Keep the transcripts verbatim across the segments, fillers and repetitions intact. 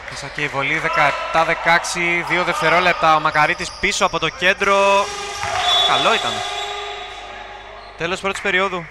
Μέσα και η βολή δεκαεπτά δεκαέξι, δύο δευτερόλεπτα. Ο Μακαρίτης πίσω από το κέντρο. Καλό ήταν. Τέλος πρώτης περίοδου.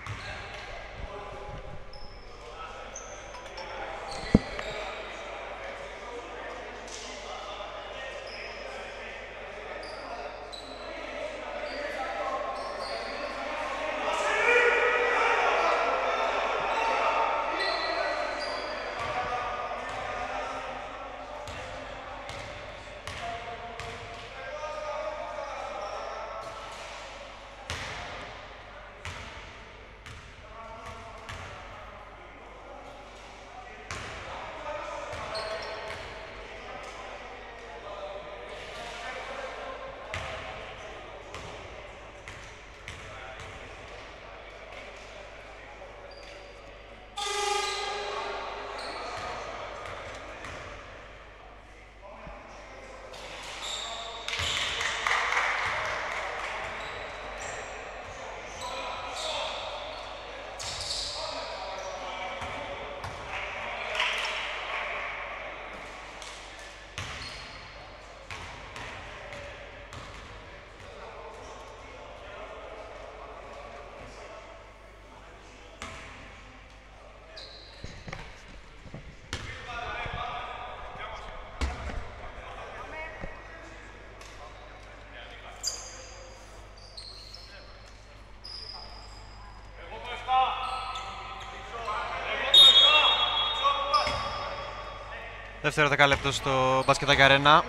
Δεύτερο δεκάλεπτο στο μπασκετάκι αρένα.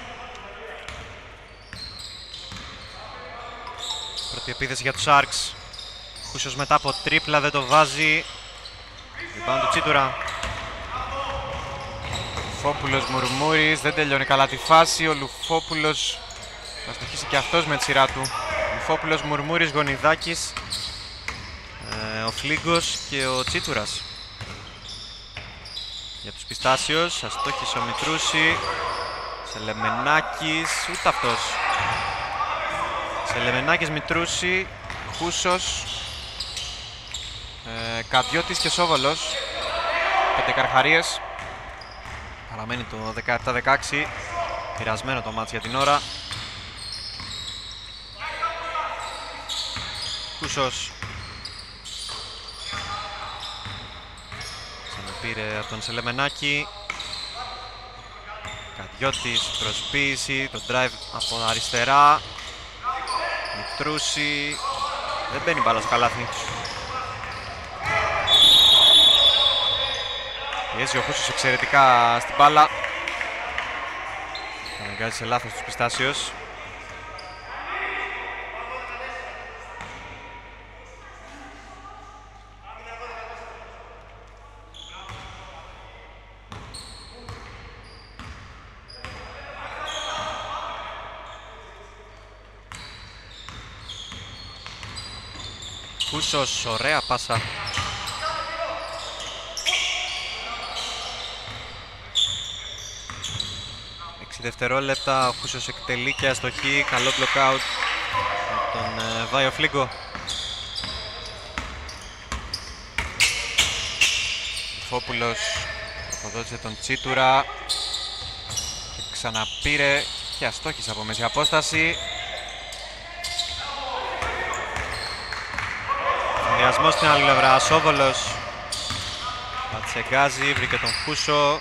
Πρώτη επίθεση για τους Sharks. Χούσιος μετά από τρίπλα δεν το βάζει. Rebound του Τσίτουρα. Λουφόπουλος Μουρμούρης, δεν τελειώνει καλά τη φάση. Ο Λουφόπουλος θα στοχίσει και αυτός με τη σειρά του. Λουφόπουλος, Μουρμούρης, Γονιδάκης, ε, ο Φλίγκος και ο Τσίτουρας. Για τους Πιστάσιος, αστόχησε ο Μητρούση. Σελεμενάκης, ούτε αυτός. Σελεμενάκης, Μητρούση, Χούσος, ε, Καδιώτης και Σόβολος. Πέντε καρχαρίες. Παραμένει το δεκαεπτά δεκαέξι. Πειρασμένο το μάτς για την ώρα. Χούσος. Πήρε από τον Σελεμενάκη. Καδιώτης, προσποίηση, το drive από αριστερά. Μητρούση. Δεν μπαίνει μπάλα στο καλάθι. Πιέζει ο Χούσος εξαιρετικά στην μπάλα. Αναγκάζει σε λάθος τους Πιστάσιος. Χούσος, ωραία πάσα. έξι δευτερόλεπτα, ο Χούσος εκτελεί και αστοχή. Καλό block out. Τον ε, βάει ο Φλίγκο. Φόπουλος αποδότησε τον Τσίτουρα και ξαναπήρε και αστόχησε από μέση απόσταση. Συνδυασμός στην άλλη πλευρά, Σόβολος Πατσεγκάζη, βρήκε τον Χούσο.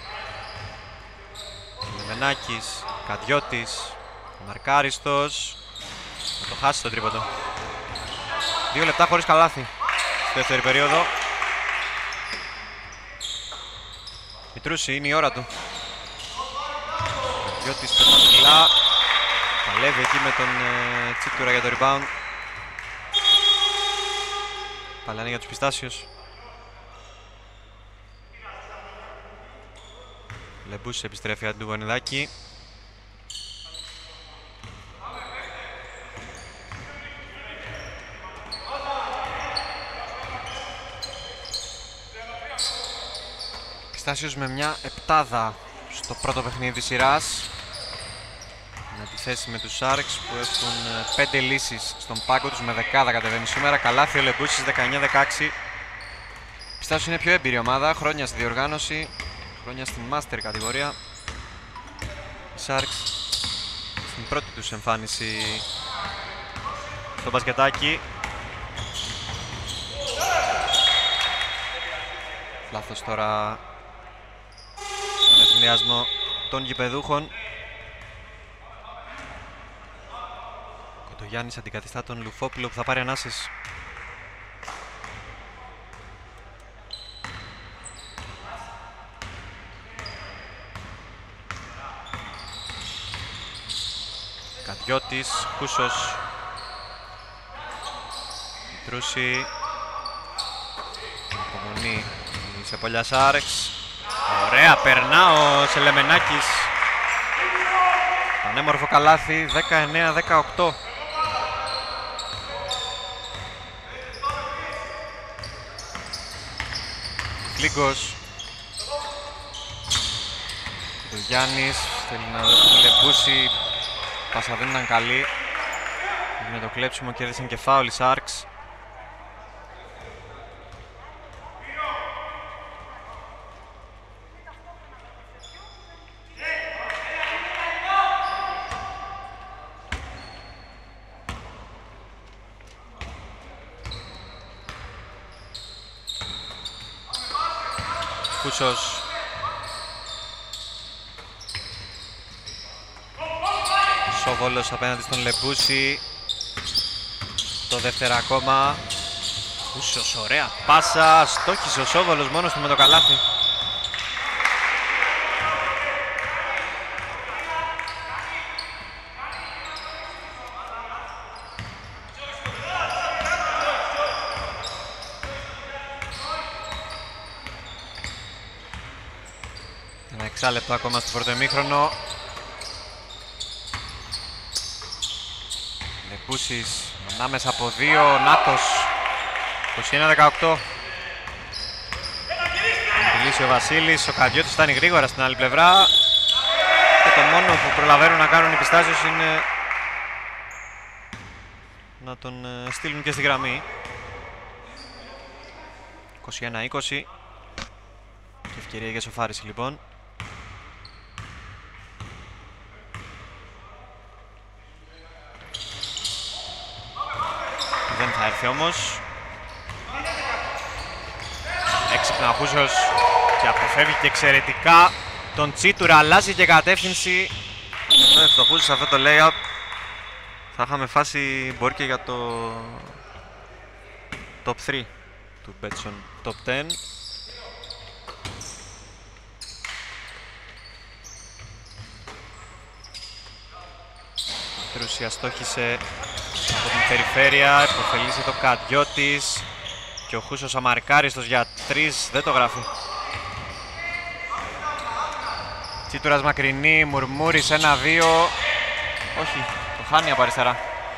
Λεμενάκης, Καδιώτης, Μαρκάριστος. Θα το χάσει το τρίποντο. Δύο λεπτά χωρίς καλάθι στη δεύτερη περίοδο. Μητρούση, είναι η ώρα του. Καδιώτης πετά ψηλά. Παλεύει εκεί με τον ε, Τσίτουρα για το rebound. Παλάνε για τους Πιστάσιος. Λεμπούς επιστρέφει αντί του Γονιδάκη. Πιστάσιος με μια επτάδα στο πρώτο παιχνίδι σειράς. Με αντιθέσει με τους Sharks που έχουν πέντε λύσεις στον πάγκο τους, με δεκάδα κατεβαίνει σήμερα. Καλάθι ο Λεμπούσης δεκαεννιά δεκαέξι. Πιστάσιος είναι πιο έμπειρη ομάδα, χρόνια στη διοργάνωση. χρόνια στην Master κατηγορία. Οι Sharks στην πρώτη τους εμφάνιση στο μπασκετάκι. Λάθος τώρα στον εθνιασμό των γηπεδούχων. Κοντογιάννης αντικαθιστά τον Λουφόπουλο που θα πάρει ανάσες. Κατιώτης, Κούσος, Μητρούση, υπομονή σε πολλιά Σάρεξ. Ωραία, περνά ο Σελεμενάκης. Πανέμορφο καλάθι, δεκαεννέα δεκαοκτώ. Φλίγκος. Ο Γιάννης θέλει να λεμπούσει. Πάσα δεν ήταν καλή. Με το κλέψιμο κέρδισαν και φάουλ οι Sharks. Κούσος. Σόβολος απέναντι στον Λεμπούση. Το δεύτερο ακόμα. Κούσος, ωραία πάσα. Στόχισε ο Σόβολος μόνος του με το καλάθι. Ένα εξάλεπτο ακόμα στο πρώτο ημίχρονο. Λεπούσης ανάμεσα από δύο, Νάτος. είκοσι ένα δεκαοκτώ. Μιλήσει ο Βασίλης, ο Καντιώτης φτάνει γρήγορα στην άλλη πλευρά. Και το μόνο που προλαβαίνουν να κάνουν οι πιστάζιος είναι να τον στείλουν και στη γραμμή. είκοσι ένα είκοσι. Και ευκαιρία για σοφάριση λοιπόν. Δεν θα έρθει όμως. Έξυπνα ο Χούσος και αποφεύγει και εξαιρετικά τον Τσίτουρα, αλλάζει και κατεύθυνση. Ναι, στο Χούσος αυτό το layup θα είχαμε φάση μπορεί και για το top τρία του Betson top δέκα. Τρούσια στόχισε από την περιφέρεια, υποφελήσει το Κατιώτης και ο Χούσος αμαρκάριστος για τρεις, δεν το γράφει. Τσίτουρας μακρινή, Μουρμούρης ένα δύο, όχι, το χάνει από αριστερά.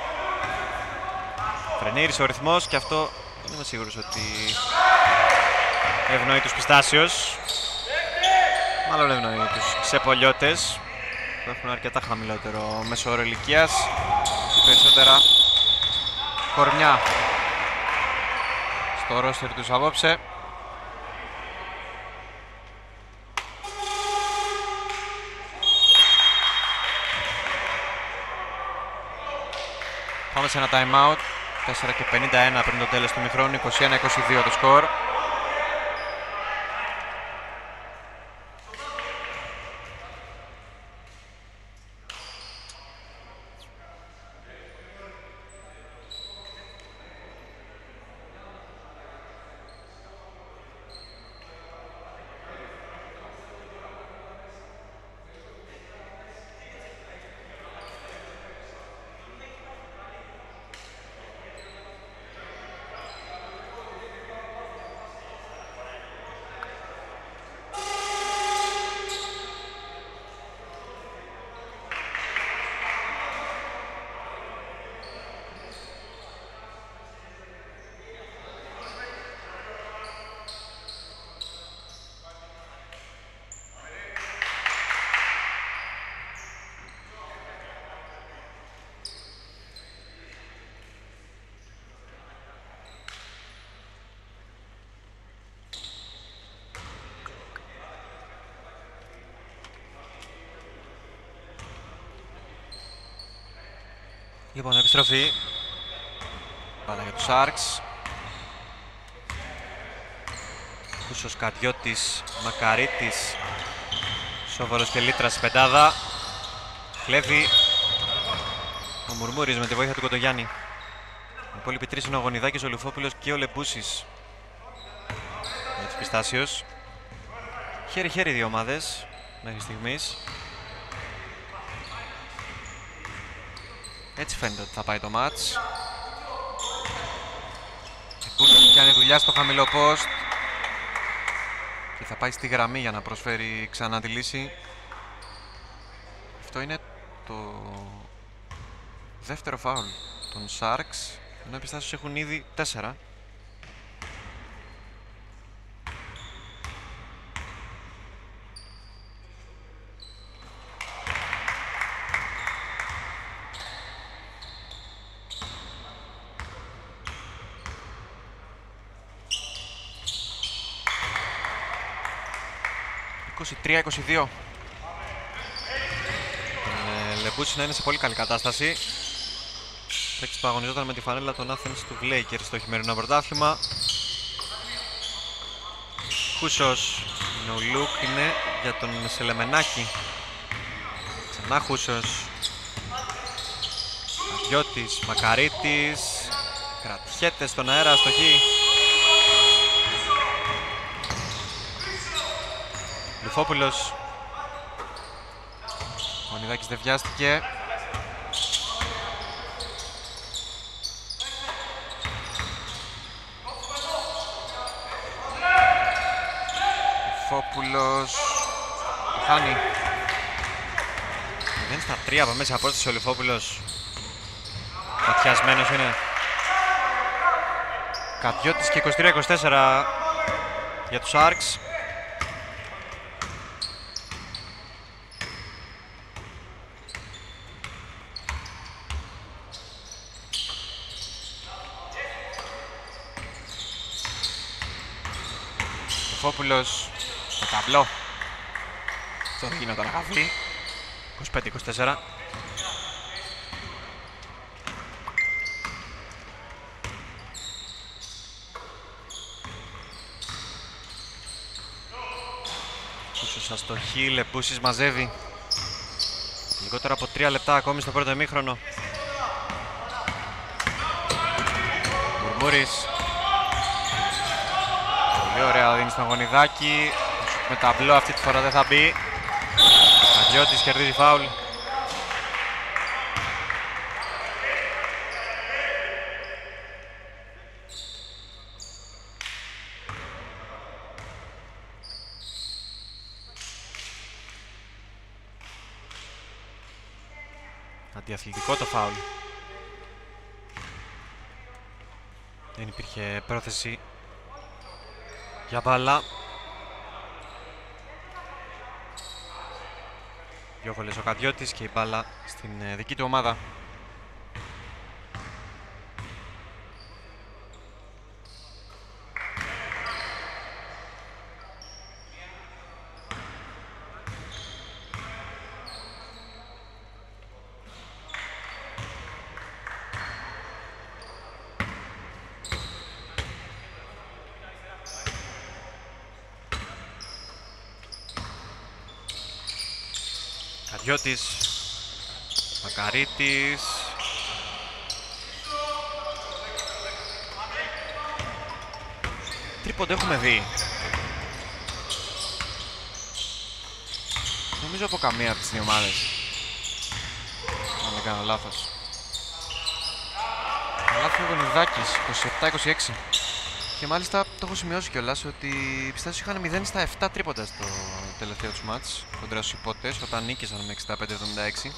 Φρενήρισε ο ρυθμός και αυτό δεν είμαι σίγουρος ότι ευνοεί τους Πιστάσιος. Μάλλον ευνοεί τους Ξεπολιώτες που έχουν αρκετά χαμηλότερο μέσο όρο ηλικίας και περισσότερα κορμιά στο ρόστερ τους απόψε. Πάμε σε ένα time out, τέσσερα και πενήντα ένα πριν το τέλος του ημιχρόνου, είκοσι ένα είκοσι δύο το σκορ. Λοιπόν, επιστροφή. Μπάλα για τους Sharks. Κούσος, Κατιώτης, Μακαρίτης, Σόβολος και Λίτρας στην πεντάδα. Κλέβει ο Μουρμούρης με τη βοήθεια του Κοντογιάννη. Οι υπόλοιποι τρεις είναι ο Γονιδάκης, ο Λουφόπουλος και ο Λεμπούσης. Για τους Πιστάσιος. Χέρι-χέρι δύο ομάδες μέχρι στιγμής. Έτσι φαίνεται ότι θα πάει το μάτς. Λεμπούσης κάνει δουλειά στο χαμηλό post και θα πάει στη γραμμή για να προσφέρει ξανά τη λύση. Αυτό είναι το δεύτερο φάουλ των Sharks, ενώ οι Πιστάσιος έχουν ήδη τέσσερα. είκοσι τρία είκοσι δύο. Λεμπούση να είναι σε πολύ καλή κατάσταση. Παίκτης που αγωνιζόταν με τη φανέλα των Athens του Lakers στο χειμερινό πρωτάθλημα. Χούσος, ο Λουκ είναι για τον Σελεμενάκη. Ξανά Χούσος. Αγιώτης, Μακαρίτης. Κρατιέται στον αέρα, αστοχή. Λουφόπουλος. Ο Νιδάκης δεν βιάστηκε. Λουφόπουλος. Το χάνει. Δεν στα τρία από μέσα απόσταση ο Λουφόπουλος. Πατιασμένος είναι. Κατιώτης και είκοσι τρία είκοσι τέσσερα για τους Sharks. Λουφόπουλος στο ταμπλό. Αυτό δεν γινόταν να χαθεί. είκοσι πέντε είκοσι τέσσερα. Κούσος αστοχή, Λεπούσης μαζεύει. Λιγότερα από τρία λεπτά ακόμη στο πρώτο ημίχρονο. Μουρμούρης. Πολύ ωραία δίνει στον Γονιδάκη. Με ταμπλό αυτή τη φορά δεν θα μπει. Αγιώτης κερδίζει φάουλ. Αντιαθλητικό το φάουλ. Δεν υπήρχε πρόθεση για μπάλα. Δυο βολές ο Κατιώτης και η μπάλα στην δική του ομάδα. Κατιώτης, Μακαρίτης. Τρίποντο έχουμε δει. Νομίζω από καμία από τις δύο ομάδες. Αν δεν κάνω λάθος. Λάθος ο Γονιδάκης, είκοσι επτά είκοσι έξι. Και μάλιστα το έχω σημειώσει κιόλας ότι οι Πιστάσιος είχαν μηδέν στα επτά τρίποντα στο τελευταίο τους μάτς κοντρά στους Υπότες όταν νίκησαν με εξήντα πέντε εβδομήντα έξι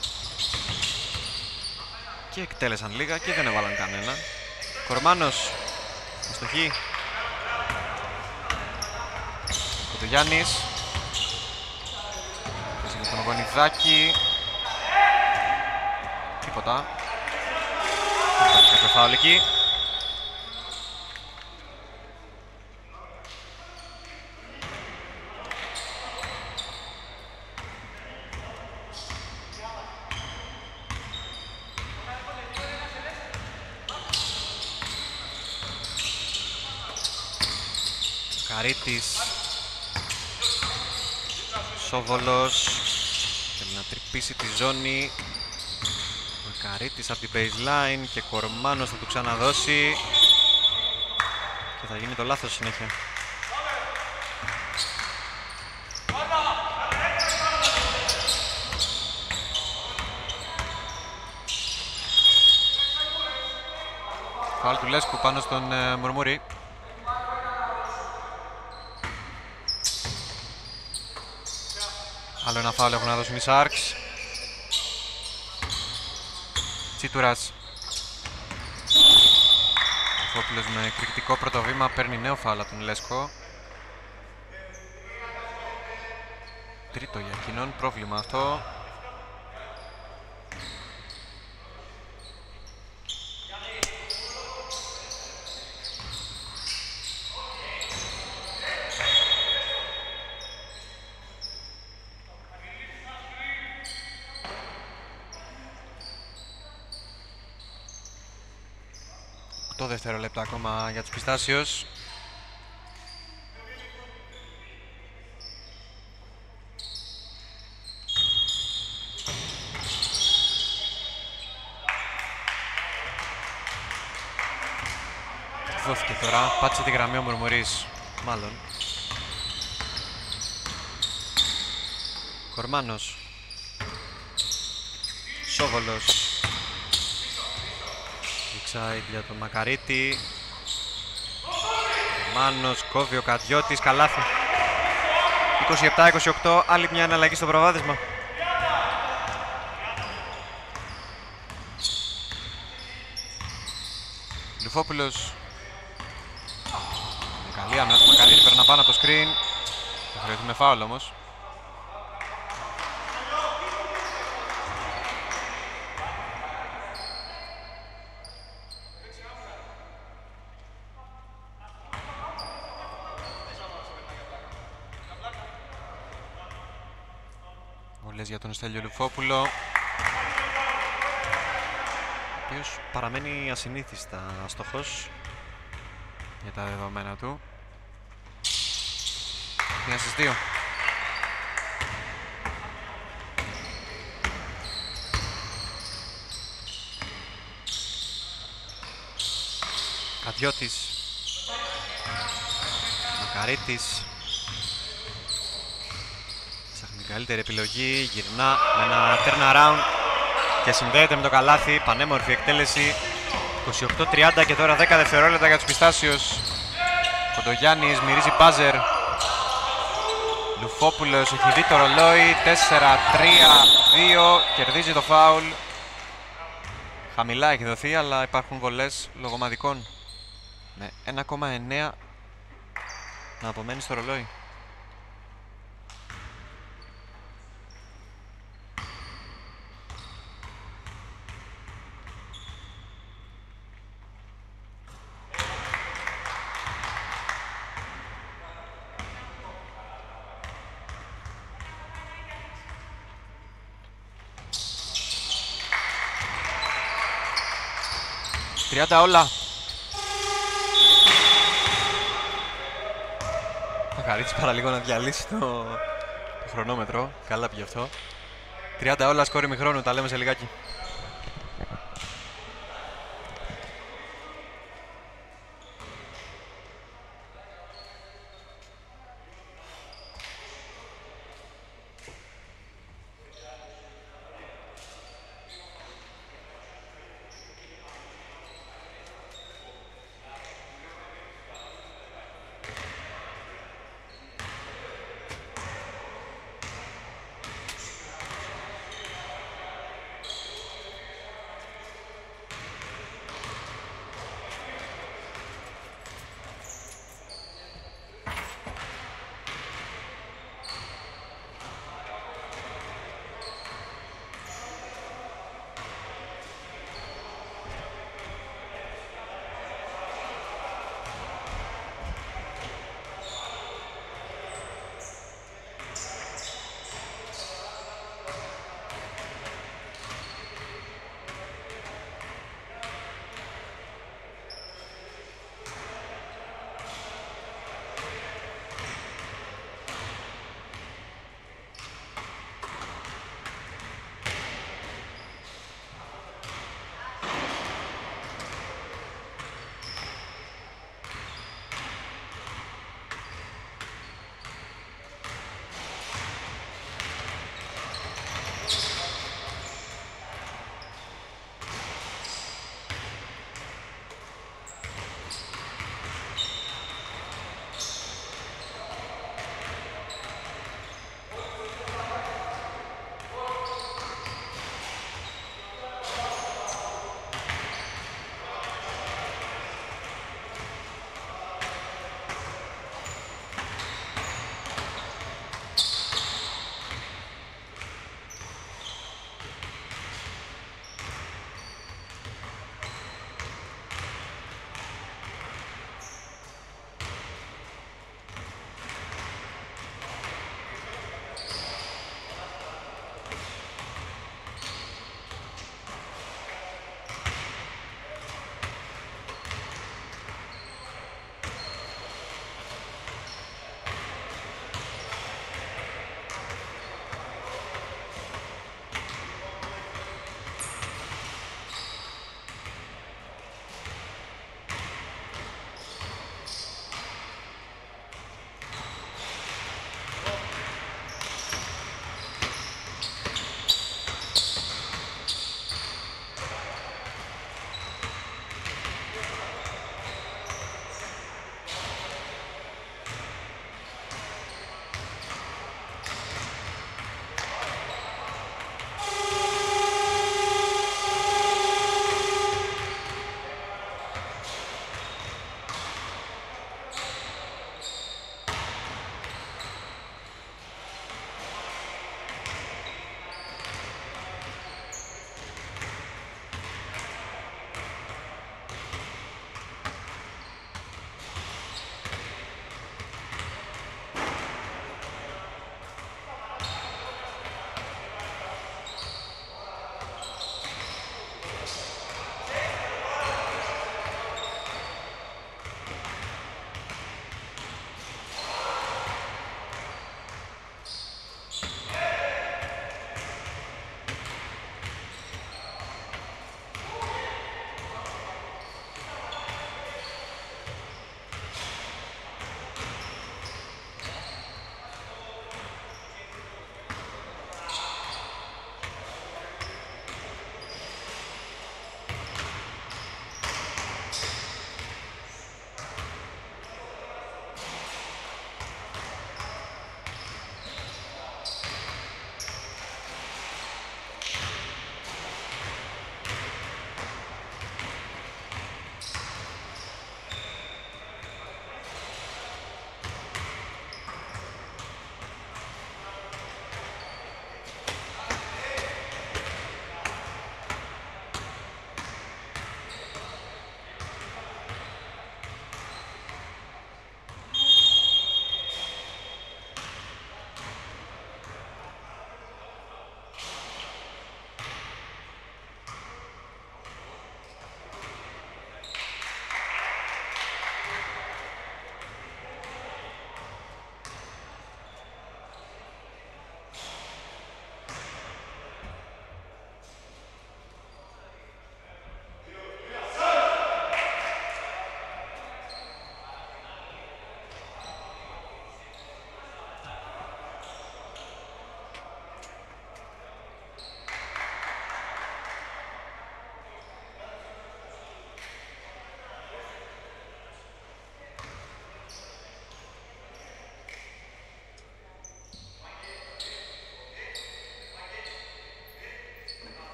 και εκτέλεσαν λίγα και δεν έβαλαν κανένα. Κορμάνος, αστοχή. Κοντογιάννης. Πέσει με τον Γονιδάκη. Τίποτα. Κάποιο φάουλ εκεί. Μακαρίτης. Σόβολος. Θέλει να τρυπήσει τη ζώνη. Μακαρίτης από την baseline και Κορμάνος θα του ξαναδώσει. Και θα γίνει το λάθος συνέχεια. Φάουλ του Λέσκου πάνω στον ε, Μουρμούρη. Άλλο ένα φάουλ έχουν να δώσουν οι Sharks. Τσίτουρας. Φόπουλος με εκρηκτικό πρώτο βήμα παίρνει νέο φάουλ από τον Λέσκο. Τρίτο για εκείνον, πρόβλημα αυτό. Το δευτερόλεπτα ακόμα για τους Πιστάσιος. Δόθηκε τώρα, πάτησε τη γραμμή ο Μουρμουρής, μάλλον. Κορμάνος. Σόβολος. Side για τον Μακαρίτη. Μάνος, κόβει ο Κατιώτης, καλάθι. είκοσι επτά είκοσι οκτώ, άλλη μια αναλλαγή στο προβάδισμα. Λουφόπουλος. Καλή άμυνα του Μακαρίτη, περνά πάνω από το screen. Θα χρειαστούμε φάουλ όμως. Για τον Στέλιο Λουφόπουλο, ο οποίος παραμένει ασυνήθιστα άστοχος για τα δεδομένα του. Μία στις δύο. Κατιώτης. Μακαρίτης. Καλύτερη επιλογή, γυρνά με ένα turnaround και συνδέεται με το καλάθι. Πανέμορφη εκτέλεση. είκοσι οκτώ τριάντα και τώρα δέκα δευτερόλεπτα για τους Πιστάσιος. Κοντογιάννης μυρίζει μπάζερ. Λουφόπουλος έχει δει το ρολόι. τέσσερα τρία δύο, κερδίζει το φάουλ. Χαμηλά έχει δοθεί, αλλά υπάρχουν βολές λογομαδικών με ένα κόμμα εννέα να απομένει στο ρολόι. τριάντα όλα. Μακαρίτης παραλίγο να διαλύσει το, το χρονόμετρο. Καλά πήγε αυτό. τριάντα όλα, σκόρ ημιχρόνου, τα λέμε σε λιγάκι.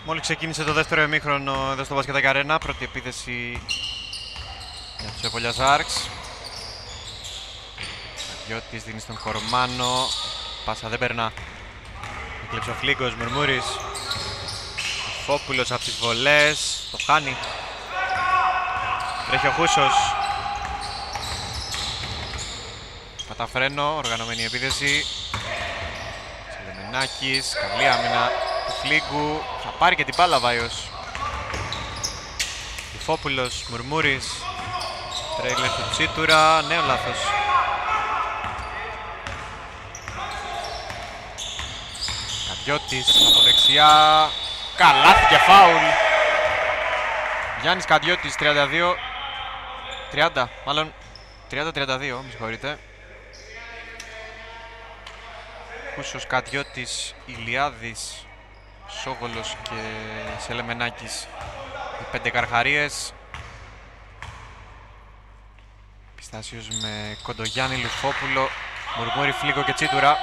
Μόλις ξεκίνησε το δεύτερο ημίχρονο εδώ στο Μπασκετάκι Αρένα. Πρώτη επίθεση για τους Επόλια Sharks. Καντιώτης δίνει στον Κορμάνο. Πάσα δεν περνά. Έκλεψε ο Φλίγκος, Μουρμούρης. Φόπουλος από τις βολές. Το χάνει. Τρέχει ο Χούσος. Καταφρένω, οργανωμένη επίθεση. Σελεμενάκης, καλή άμυνα του Φλίγκου. Θα πάρει και την μπάλα Βάιος. Φόπουλος, Μουρμούρης. Τρέιλερ του Τσίτουρα, νέο λάθος. Καντιώτης από δεξιά. Καλάθι και φάουλ. Γιάννης Καντιώτης, τριάντα δύο τριάντα, μάλλον τριάντα τριάντα δύο, με συγχωρείτε. Κούσος, Καντιώτης, Ηλιάδης, Σόγολος και Σελεμενάκης. Οι πέντε καρχαρίες. Πιστάσιος με Κοντογιάννη, Λουφόπουλο, Μουρμούρη, Φλίγκο και Τσίτουρα.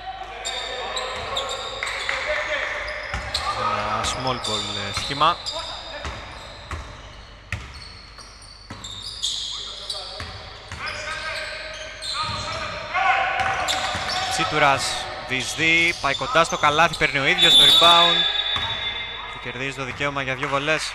Ένα small ball σχήμα. Τσίτουρας διεισδύει, πάει κοντά στο καλάθι, παίρνει ο ίδιος το rebound και κερδίζει το δικαίωμα για δύο βολές.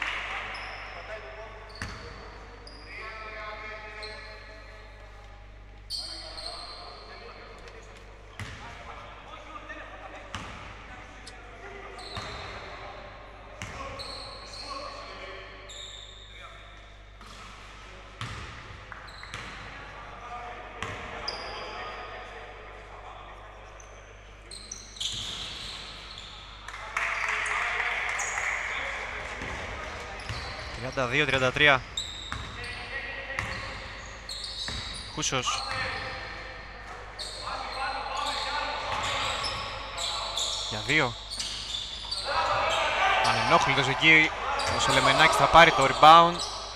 τριάντα δύο τριάντα τρία. Κούσος. Για δύο. Ανενόχλητος εκεί. Ο Σελεμενάκης θα πάρει το rebound.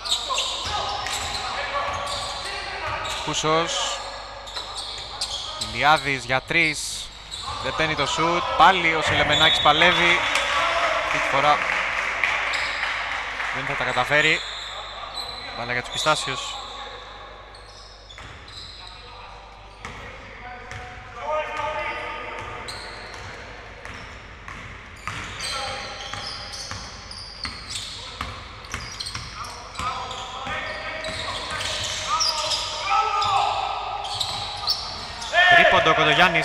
Κούσος. Ηλιάδης για τρεις. Δεν παίρνει το shoot. Πάλι ο Σελεμενάκης παλεύει. Αυτή τη φορά δεν θα τα καταφέρει. Μπάλα για τους Πιστάσιους. Τρίποντο Κοντογιάννης.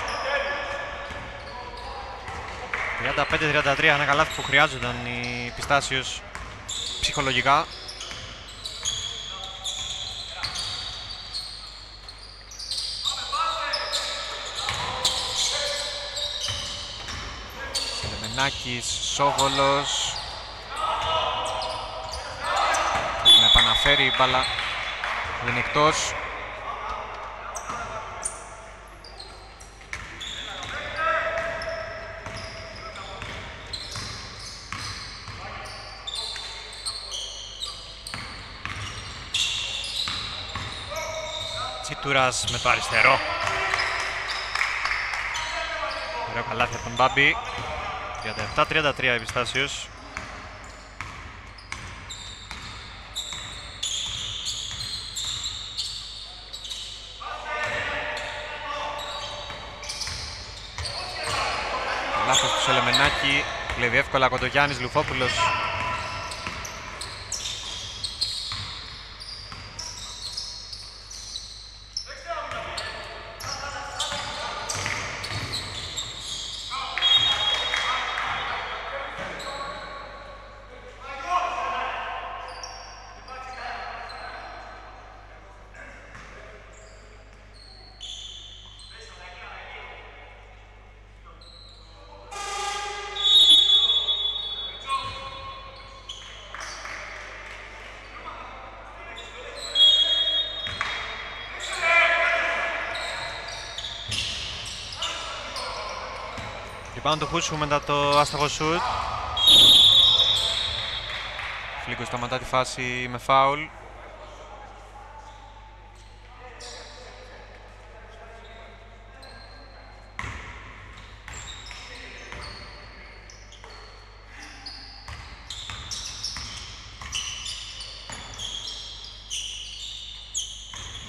τριάντα πέντε τριάντα τρία, ένα καλάθι που χρειάζονταν οι Πιστάσιους ψυχολογικά. Σελεμενάκης, Σόγολος. Θέλει να επαναφέρει η μπάλα. Δεν είναι εκτός. Τσίτουρας με το αριστερό. Ωραίο καλάθι από τον Μπάμπη. τριάντα επτά τριάντα τρία η Πιστάσιος. Λάθος του Σελεμενάκη. Κλέβει εύκολα Κοντογιάννης, Λουφόπουλος. Rebound του Χούσου μετά το άστοχο σουτ. Φλίγκος σταματά τη φάση με φάουλ.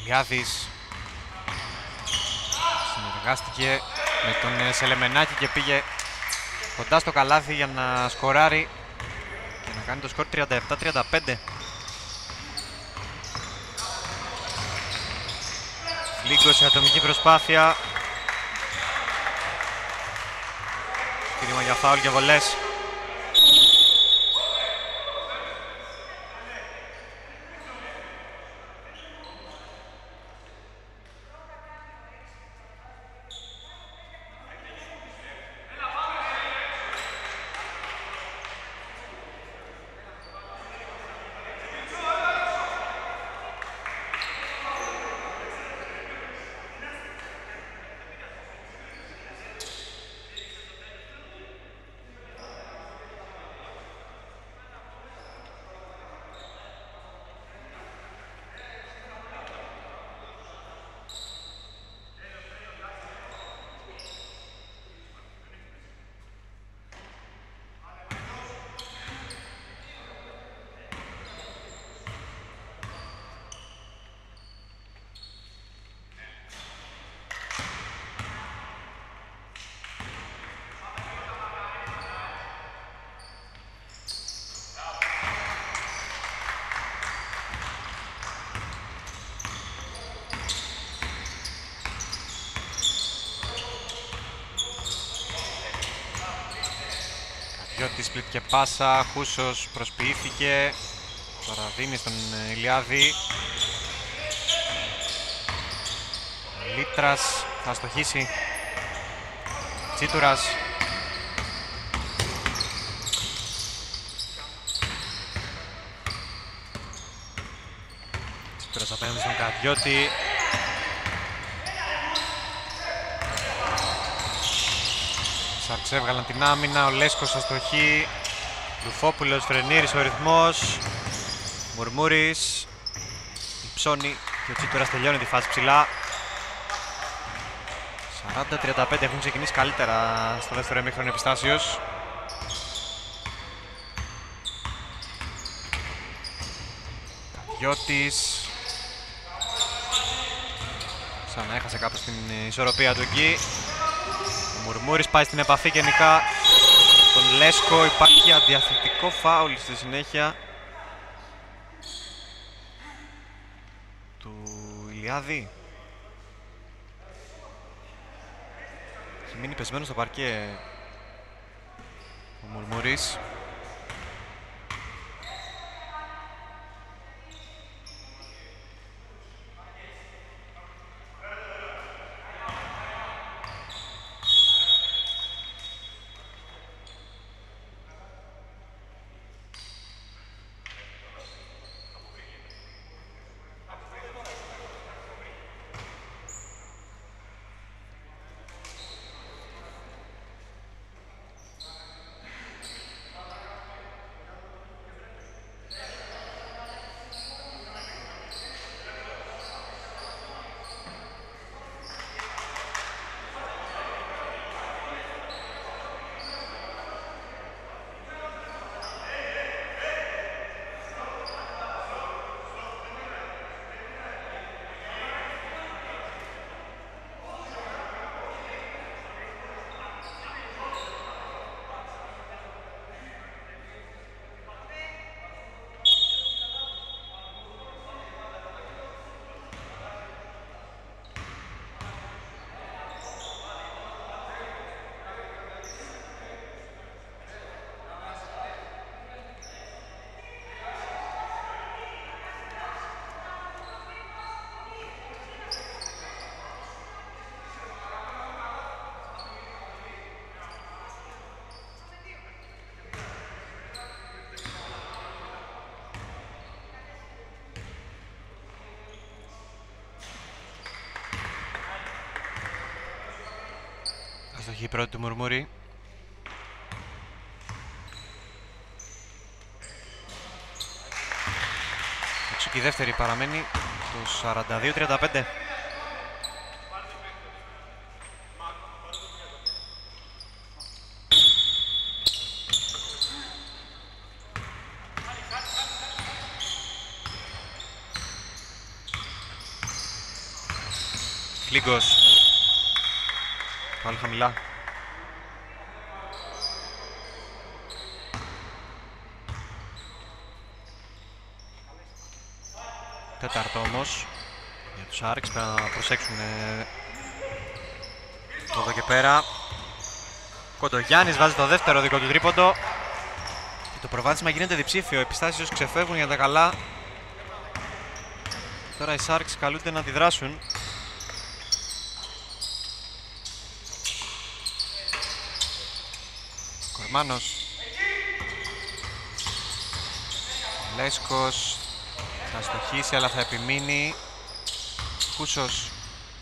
Ηλιάδης συνεργάστηκε με τον Σελεμενάκη και πήγε κοντά στο καλάθι για να σκοράρει και να κάνει το σκορ τριάντα επτά τριάντα πέντε. Φλίγκος σε ατομική προσπάθεια. Κίνημα για φάουλ και βολές. Γιώτης σπλίτ και πάσα, Χούσος προσποιήθηκε, τώρα δίνει στον Ηλιάδη. Λίτρας θα στοχίσει, Τσίτουρας. Τσίτουρας απέναντι στον Καδιώτη. Σαρξ έβγαλαν την άμυνα, ο Λέσκος αστοχή. Λουφόπουλος, Φρενήρης ο ρυθμός. Μουρμούρης, Υψώνει και ο Τσίτουρας τελειώνει τη φάση ψηλά. σαράντα τριάντα πέντε, έχουν ξεκινήσει καλύτερα στο δεύτερο ημίχρονο επιστάσεως. Καδιώτης. Σαν να έχασε κάπως την ισορροπία του εκεί. Ο Μουρμούρης πάει στην επαφή γενικά τον Λέσκο, υπάρχει αντιαθλητικό φάουλ στη συνέχεια του Ηλιάδη. Έχει μείνει πεσμένο στο παρκέ ο Μουρμούρης. Αστοχή η πρώτη του Μουρμούρη. Έτσι και η δεύτερη παραμένει το σαράντα δύο τριάντα πέντε. Φλίγκος. Πάλι χαμηλά. Τέταρτο όμως για τους Άρξ, πρέπει να προσέξουν το εδώ και πέρα. Κοντογιάννης βάζει το δεύτερο δικό του τρίποντο και το προβάδισμα γίνεται διψήφιο. Οι Επιστάσιος ξεφεύγουν για τα καλά. Τώρα οι Sharks καλούνται να αντιδράσουν. Κορμάνος. Λέσκος θα στοχίσει αλλά θα επιμείνει. Χούσος.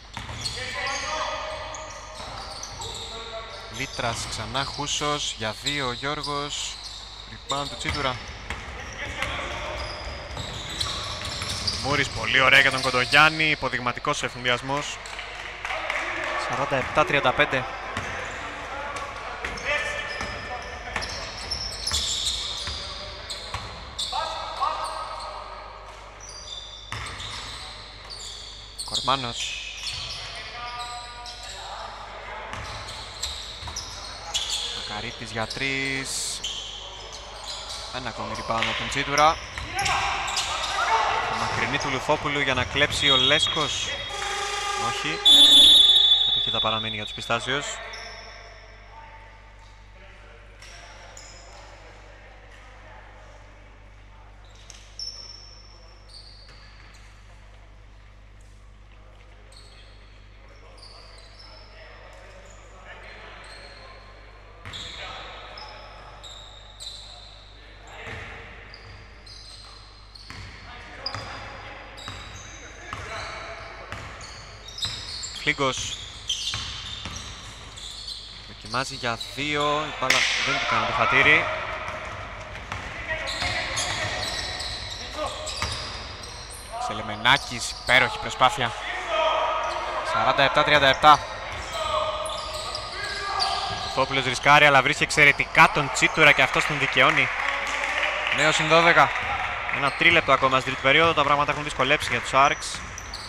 Λίτρας ξανά, Χούσος για δύο ο Γιώργος. Rebound του Τσίτουρα. Μούρης πολύ ωραία για τον Κοντογιάννη, υποδειγματικός εφημβιασμός. σαράντα επτά τριάντα πέντε. Κορμάνος. Μακαρίτης για τρεις. Ένα ακόμη rebound από τον Τσίτουρα. Μακρινή του Λουφόπουλου για να κλέψει ο Λέσκος. Όχι. Κατοχή θα παραμείνει για τους Πιστάσιους. Φλίγκος δοκιμάζει για δύο, η μπάλα δεν του κάνει το χατήρι. Σελεμενάκης, υπέροχη προσπάθεια. σαράντα επτά τριάντα επτά. Ο Φόπουλος ρισκάρει αλλά βρίσκει εξαιρετικά τον Τσίτουρα και αυτός τον δικαιώνει. Νέο συν δώδεκα. Ένα τρίλεπτο ακόμα στην τρίτη περίοδο, τα πράγματα έχουν δυσκολέψει για τους Sharks.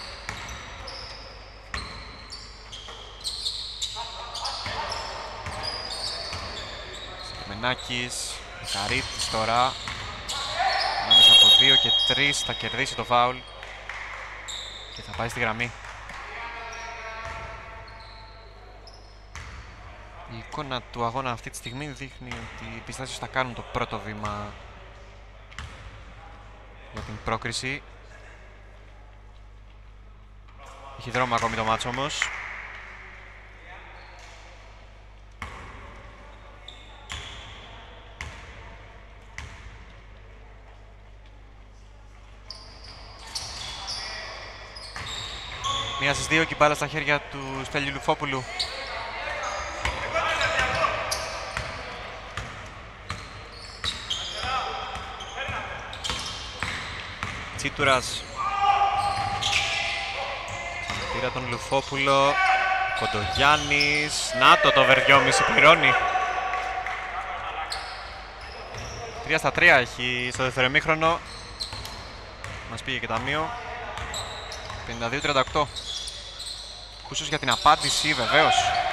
Μενάκης, Καρίτης τώρα. Ανάμεσα από δύο και τρεις θα κερδίσει το φάουλ και θα πάει στη γραμμή. Η εικόνα του αγώνα αυτή τη στιγμή δείχνει ότι οι Πιστάσιους θα κάνουν το πρώτο βήμα για την πρόκριση. Έχει δρόμο ακόμη το μάτσο όμως. Μία στις δύο και μπάλα στα χέρια του Στέλιου Λουφόπουλου. Τσίτουρας. Πήρα τον Λουφόπουλο. Κοντογιάννης. Να το το βερδυόμιση πληρώνει. τρία στα τρία έχει στο δεύτερο ημίχρονο. Μας πήγε και ταμείο. πενήντα δύο τριάντα οκτώ. Χούσος για την απάντηση, βεβαίως.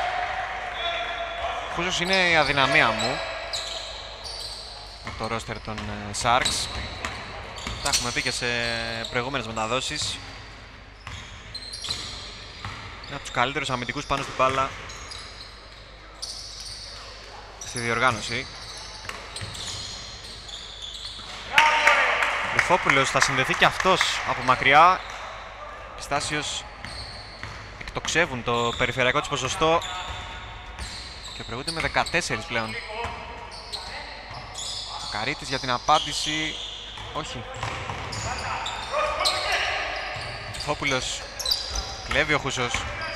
Χούσος είναι η αδυναμία μου από το ρόστερ των Sharks. Τα έχουμε πει και σε προηγούμενες μεταδόσεις. Είναι από τους καλύτερους αμυντικούς πάνω στην μπάλα στη διοργάνωση. Ο Λουφόπουλος θα συνδεθεί και αυτός από μακριά. Πιστάσιος εκτοξεύουν το περιφερειακό της ποσοστό και προηγούνται με δεκατέσσερα πλέον. Ο Καρίτης για την απάντηση. Όχι. Ο Φόπουλος. Κλέβει ο Χούσος.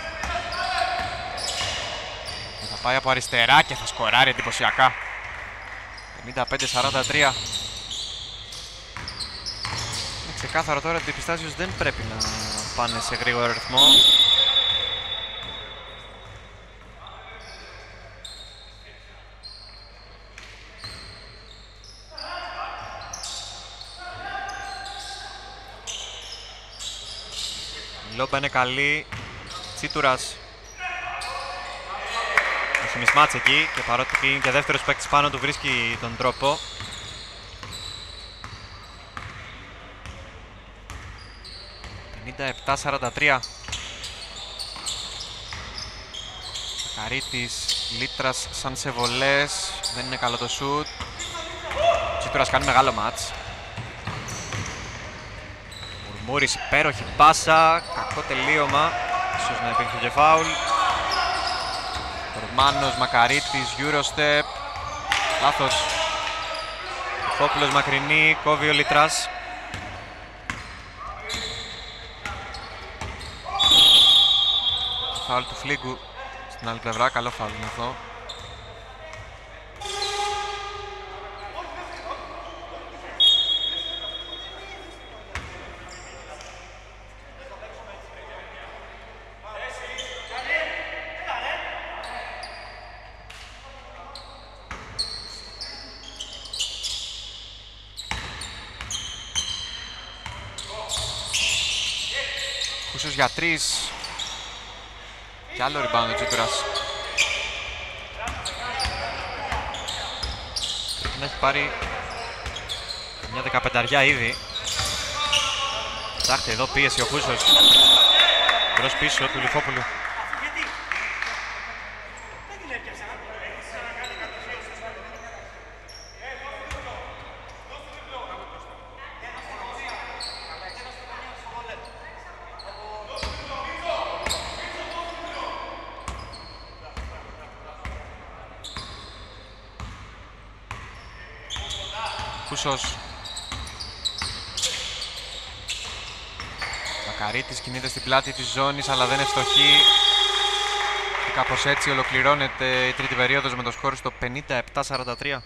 Και θα πάει από αριστερά και θα σκοράρει εντυπωσιακά. πενήντα πέντε σαράντα τρία. Είναι ξεκάθαρο τώρα ότι οι Πιστάσιος δεν πρέπει να πάνε σε γρήγορο ρυθμό. Η λόμπα είναι καλή. Τσίτουρας. Έχει μισμάτς εκεί και παρότι είναι και δεύτερος παίκτης πάνω του βρίσκει τον τρόπο. πενήντα επτά σαράντα τρία. Μακαρίτης, Λίτρας σαν σε βολές. Δεν είναι καλό το σουτ. Τσίτουρας κάνει μεγάλο μάτς. Μουρμούρης, υπέροχη πάσα. Κακό τελείωμα. Ίσως να υπήρχε και φάουλ. Τορμάνος, Μακαρίτης, Eurostep. Λάθος. Φόπουλος μακρινή, κόβει ο Λίτρας. Φάουλ του Φλίγκου στην άλλη πλευρά, καλό φάουλ είναι αυτό. Κούσος για τρεις. Και άλλο rebound ο Τσίτουρας. Πρέπει να έχει πάρει μια δεκαπενταριά ήδη. Κοιτάξτε εδώ πίεση ο Κούσος. Μπρος πίσω του Λιφόπουλου. Κούσος. Μακαρίτης κινείται στην πλάτη της ζώνης αλλά δεν ευστοχεί. Και κάπως έτσι ολοκληρώνεται η τρίτη περίοδος με το σκορ στο πενήντα επτά σαράντα τρία.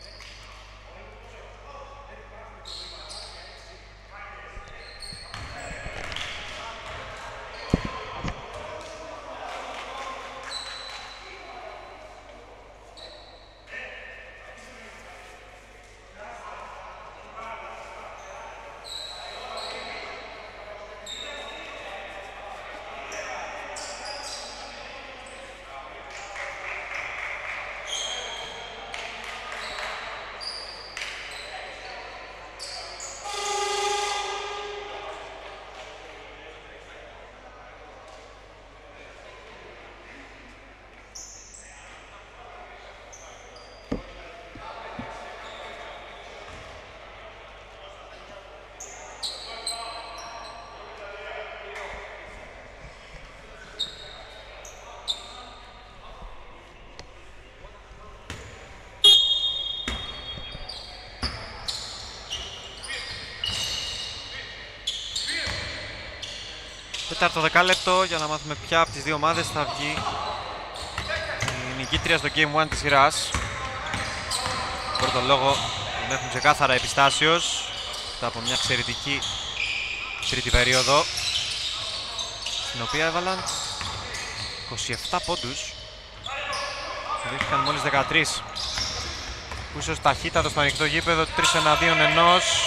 Τέταρτο δεκάλεπτο για να μάθουμε ποια από τις δύο ομάδες θα βγει η νικήτρια στο Game ένα της σειράς. Πρώτο λόγο δεν έχουν ξεκάθαρα επιστάσεως μετά από μια εξαιρετική τρίτη περίοδο στην οποία έβαλαν είκοσι επτά πόντους και δείχτηκαν μόλις δεκατρείς. Κούσος ταχύτατο στο ανοιχτό γήπεδο, τρεις εναντίον ενός.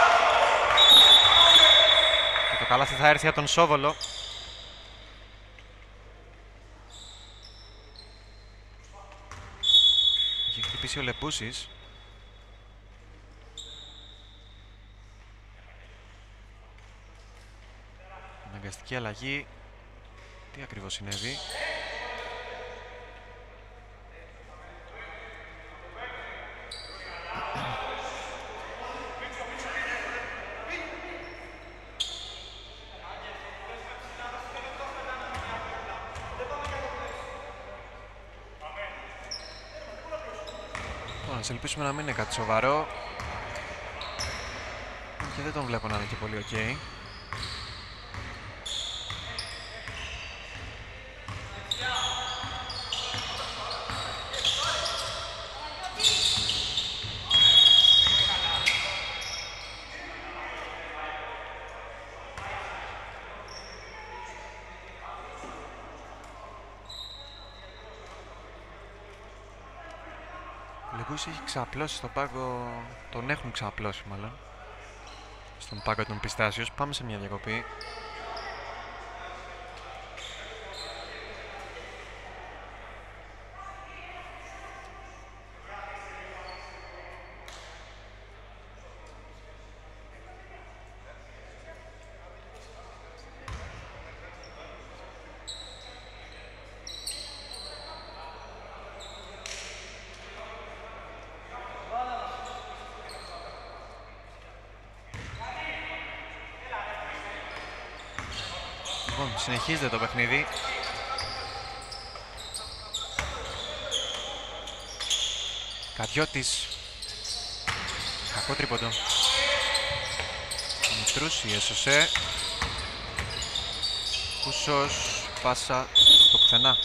Το καλάθι θα έρθει από τον Σόβολο. Έχει χτυπήσει ο Λεπούσης. Αναγκαστική αλλαγή. Τι ακριβώς συνέβη? Ας ελπίσουμε να μην είναι κάτι σοβαρό και δεν τον βλέπω να είναι και πολύ οκ. Okay. Ο Λεπούσης έχει ξαπλώσει στον πάγκο, τον έχουν ξαπλώσει μάλλον, στον πάγκο των πιστάσεως. Πάμε σε μια διακοπή. συνεχίζεται το παιχνίδι. Καριώτης. Κακό τρίποντο. Μητρούση έσωσε. Κούσος. Πάσα στο πουθενά.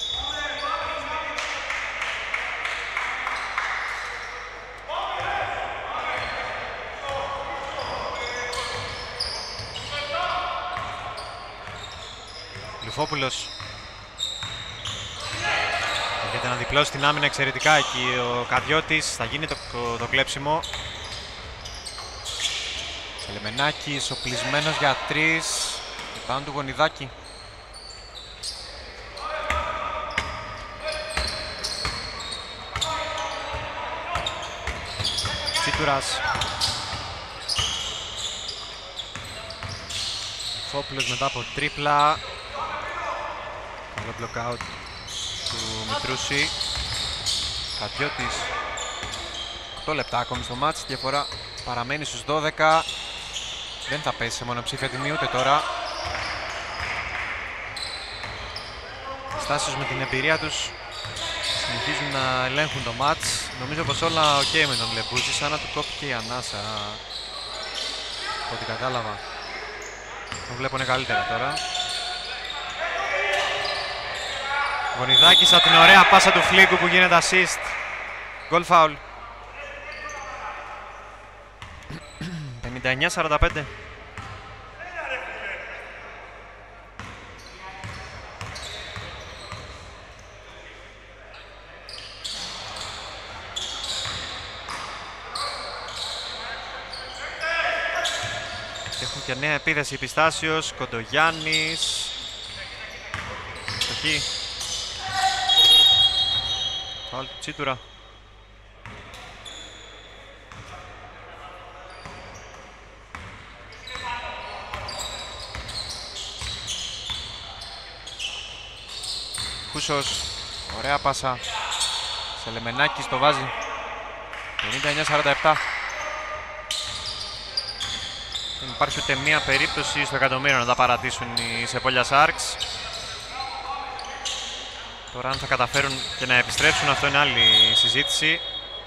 Λουφόπουλος. Έρχεται να διπλώσει την άμυνα εξαιρετικά εκεί ο Καριώτης. Θα γίνει το, το, το κλέψιμο. Σελεμενάκης, οπλισμένος για τρεις. Πάνω του Γονιδάκη. Τσίτουρας. Φόπουλος μετά από τρίπλα. Καλό block out του Μητρούση. Καριώτης. οκτώ λεπτά ακόμη στο μάτς. Διαφορά παραμένει στους δώδεκα. Δεν θα πέσει σε μονοψήφια τιμή ούτε τώρα. Οι στάσεις με την εμπειρία τους συνεχίζουν να ελέγχουν το μάτς. Νομίζω πως όλα ok με τον Λεμπούζη, σαν να του κόπηκε η ανάσα. Από ό,τι κατάλαβα. Τον βλέπουνε καλύτερα τώρα. Γονιδάκης από την ωραία πάσα του Φλίγκου που γίνεται assist. Goal foul. πενήντα εννιά σαράντα πέντε. Έχουν και νέα επίδεση Πιστάσιος. Κοντογιάννης. Στοχή. Φάουλ του Τσίτουρα. Κούσος. Ωραία πάσα. Σελεμενάκης το βάζει. πενήντα εννιά σαράντα επτά. Δεν υπάρχει ούτε μία περίπτωση στο εκατομμύριο να τα παρατήσουν οι Σεπόλια Sharks. Τώρα αν θα καταφέρουν και να επιστρέψουν, αυτό είναι άλλη συζήτηση.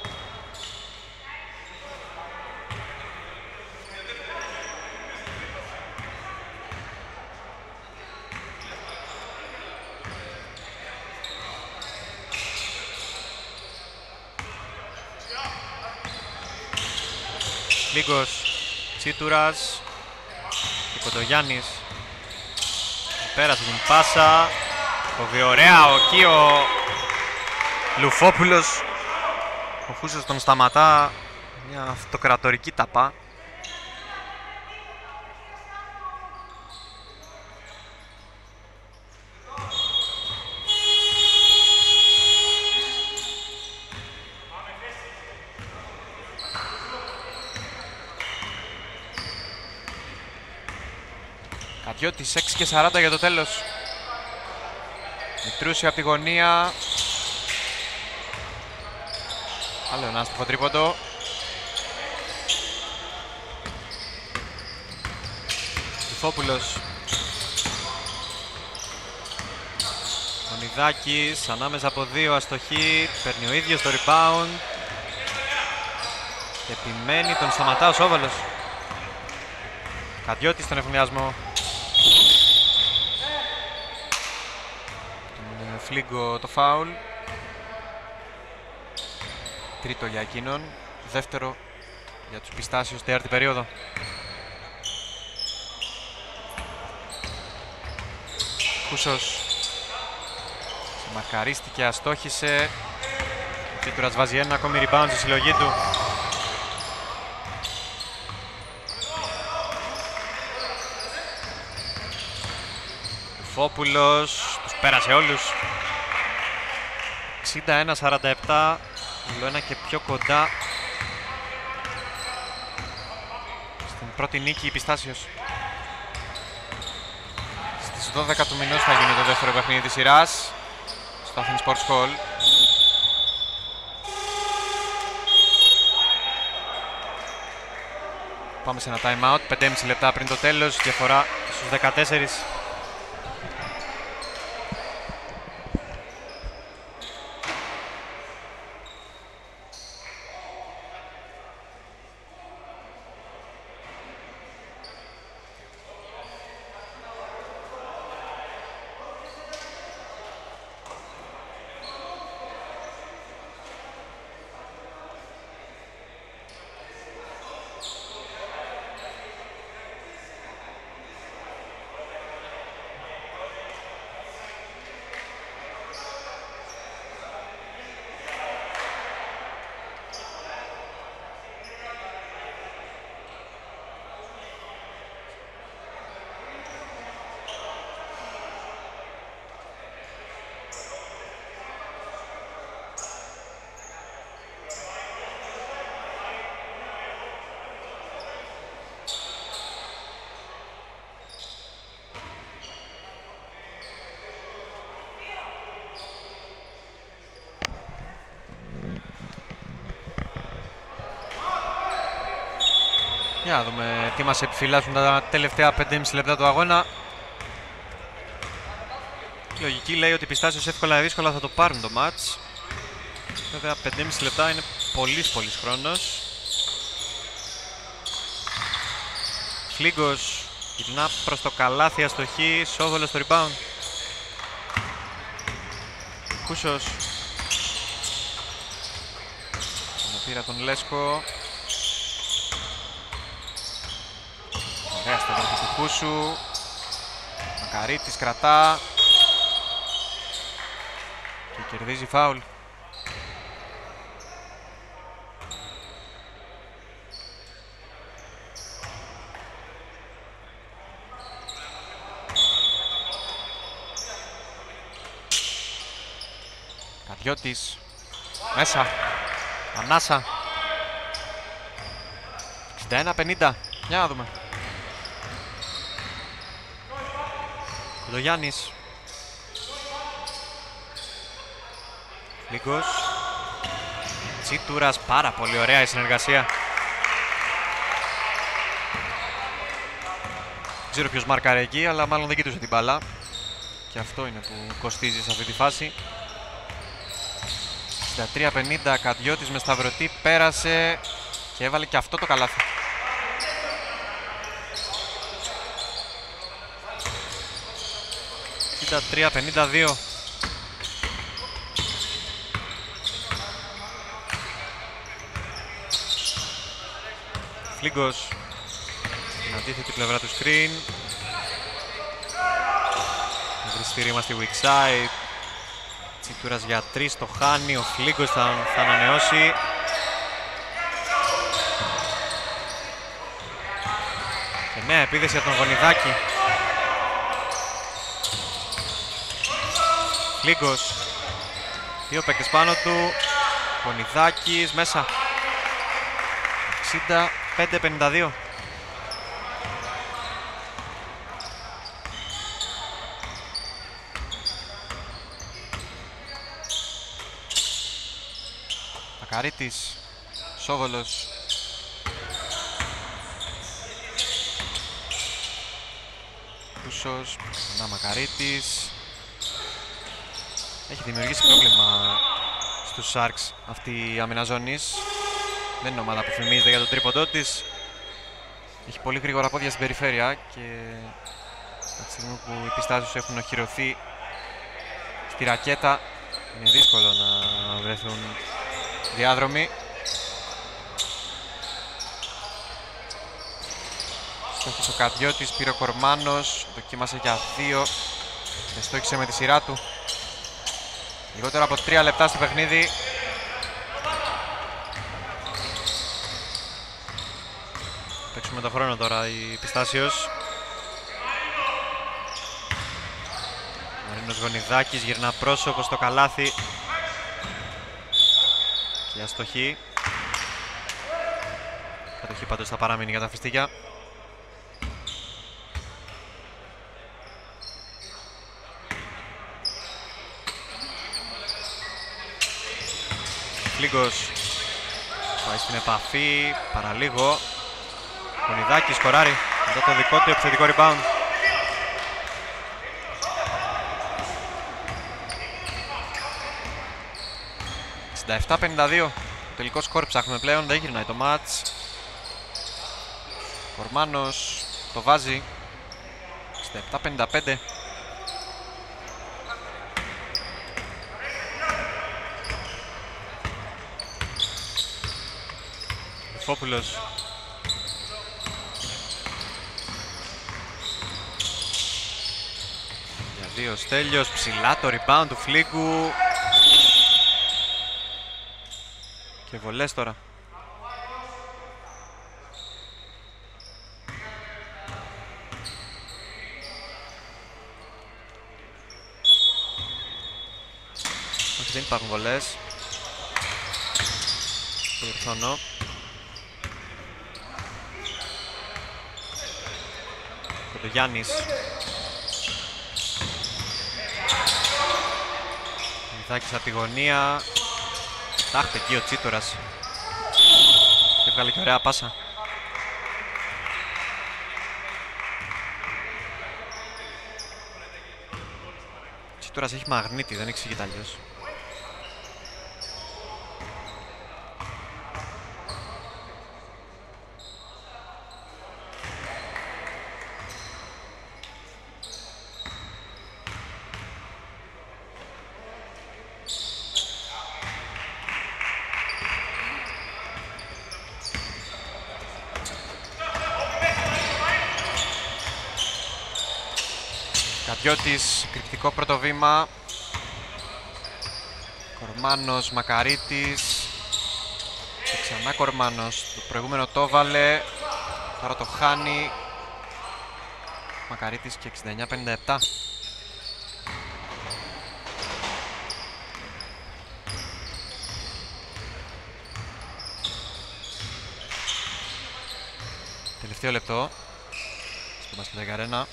Λίγκος, Τσίτουρας και Κοντογιάννης. Πέρασε την πάσα. Κοβεί ωραία εκεί ο Λουφόπουλος. Ο Χούσος τον σταματά. Μια αυτοκρατορική ταπά. Καριώτης έξι και σαράντα για το τέλος. Μητρούση από τη γωνία. Άλλο ένα άστοχο τρίποντο. Λουφόπουλος. Γονιδάκης ανάμεσα από δύο, αστοχή. Παίρνει ο ίδιος το rebound. Και επιμένει, τον σταματά ο Σόβαλος. Καριώτης στον εφημιασμό. Φλίγκο το φάουλ. Τρίτο για εκείνον. Δεύτερο για τους Πιστάσιους τέταρτη περίοδο. Κούσος. Μαρκαρίστηκε, αστόχησε. Ο Τσίτουρας βάζει ένα ακόμη rebound στη συλλογή του. Φόπουλος, τους πέρασε όλους. εξήντα ένα σαράντα επτά, όλο ένα και πιο κοντά στην πρώτη νίκη η Πιστάσιος. Στις δώδεκα του μηνός θα γίνει το δεύτερο παιχνίδι της σειράς στο Athens Sports Hall. Πάμε σε ένα time out, πέντε και μισό λεπτά πριν το τέλος, διαφορά στους δεκατέσσερα. Για να δούμε τι μας επιφυλάσσουν τα τελευταία πέντε και μισό λεπτά του αγώνα. Η λογική λέει ότι οι Πιστάσιος εύκολα ή δύσκολα θα το πάρουν το μάτς. Βέβαια πέντε και μισό λεπτά είναι πολύς πολύς χρόνος. Φλίγκος γυρνά προς το καλάθι, αστοχή, Σόβολος στο rebound. Κούσος. Τον πήρα τον Λέσκο. Ωραία στελέχη του Κούσου. Μακαρίτης κρατά. Και κερδίζει φάουλ. Κατιώτης. Μέσα. Ανάσα. εξήντα ένα πενήντα. Για να δούμε. Κοντογιάννης. Λίγκος. Τσίτουρας. Πάρα πολύ ωραία η συνεργασία. Δεν ξέρω ποιος μάρκαρε εκεί, αλλά μάλλον δεν κοιτούσε την μπάλα. Και αυτό είναι που κοστίζει σε αυτή τη φάση. εξήντα τρία πενήντα. Κατιώτης με σταυρωτή. Πέρασε και έβαλε και αυτό το καλάθι. εξήντα τρία πενήντα δύο. Φλίγκος στην αντίθετη πλευρά του screen. Βριστήρι είμαστε weak side. Τσιτούρας για τρεις, το χάνει. Ο Φλίγκος θα, θα ανανεώσει. Και νέα επίδεση από τον Γονιδάκη. Φλίγκος. Δύο παίκτες πάνω του. Γονιδάκης μέσα. εξήντα πέντε πενήντα δύο. Μακαρίτης. Σόβολος. Κούσος. Να Μακαρίτης. Έχει δημιουργήσει πρόβλημα στους Sharks αυτή η άμυνα ζώνης. Δεν είναι ομάδα που φημίζεται για το τρίποντό της. Έχει πολύ γρήγορα πόδια στην περιφέρεια και από τη στιγμή που οι Πιστάσιους έχουν οχυρωθεί στη ρακέτα είναι δύσκολο να βρεθούν διάδρομοι. Στόχισε ο Κατιώτης, πήρε ο Κορμάνος, δοκίμασε για δύο και στόχισε με τη σειρά του. Λιγότερο από τρία λεπτά στο παιχνίδι. Παίξουμε τον χρόνο τώρα η Πιστάσιος. Μαρίνος Γονιδάκης γυρνά πρόσωπο στο καλάθι. Και αστοχή. Κατοχή πάντως θα παραμείνει για τα φιστίκια. Φλίγκος πάει στην επαφή, παραλίγο. Γονιδάκης σκοράρει μετά το δικό του επιθετικό rebound. εξήντα επτά πενήντα δύο. Το τελικό σκορ ψάχνουμε πλέον, δεν γυρνάει το μάτς. Κορμάνος το βάζει. εξήντα επτά πενήντα πέντε. Λουφόπουλος. Για δύο Στέλιος, ψηλά το rebound του Φλίγκου. Και βολές τώρα. Όχι, δεν υπάρχουν βολές. Διορθώνω. Κοντογιάννης. Μηδάκης από τη γωνία. Τάχτε εκεί ο Τσίτορας. Και βγάλε και ωραία πάσα. Τσίτουρας έχει μαγνήτη, δεν εξηγείται αλλιώς. Κατιώτης, κρυπτικό πρώτο βήμα. Κορμάνος, Μακαρίτης. Και ξανά Κορμάνος. Το προηγούμενο το έβαλε. Τώρα το χάνει. Μακαρίτης και εξήντα εννιά πενήντα επτά. Τελευταίο λεπτό στο Μπασκετάκι Αρένα.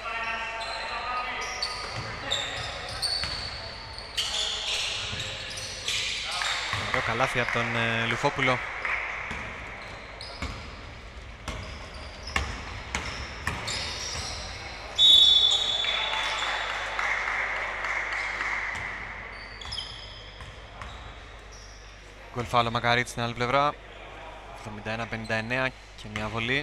Ωραίο καλάθι από τον ε, Λουφόπουλο. Γκολ φάουλ ο Μακαρίτης στην άλλη πλευρά. εβδομήντα ένα πενήντα εννέα και μια βολή.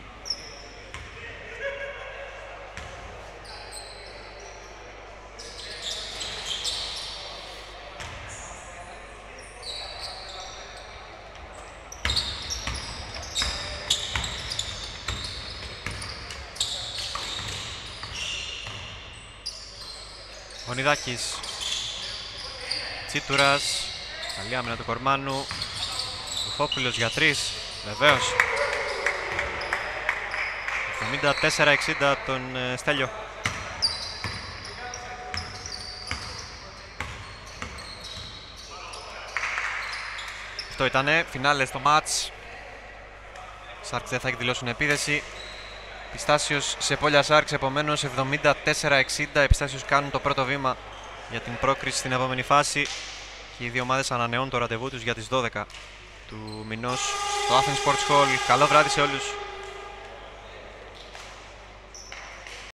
Γονιδάκης, Τσίτουρας, καλή άμυνα του Κορμάνου. Λουφόπουλος για τρεις, βεβαίως. εβδομήντα τέσσερα εξήντα τον ε, Στέλιο. Αυτό ήτανε, φινάλε στο μάτς. Σάρξ δεν θα εκδηλώσουν επίδεση. Πιστάσιος σε Πόλια Σάρξ, επομένως εβδομήντα τέσσερα εξήντα. Οι Πιστάσιος κάνουν το πρώτο βήμα για την πρόκριση στην επόμενη φάση. Και οι δύο ομάδες ανανεώνουν το ραντεβού τους για τις δώδεκα του μηνός στο Athens Sports Hall. Καλό βράδυ σε όλους.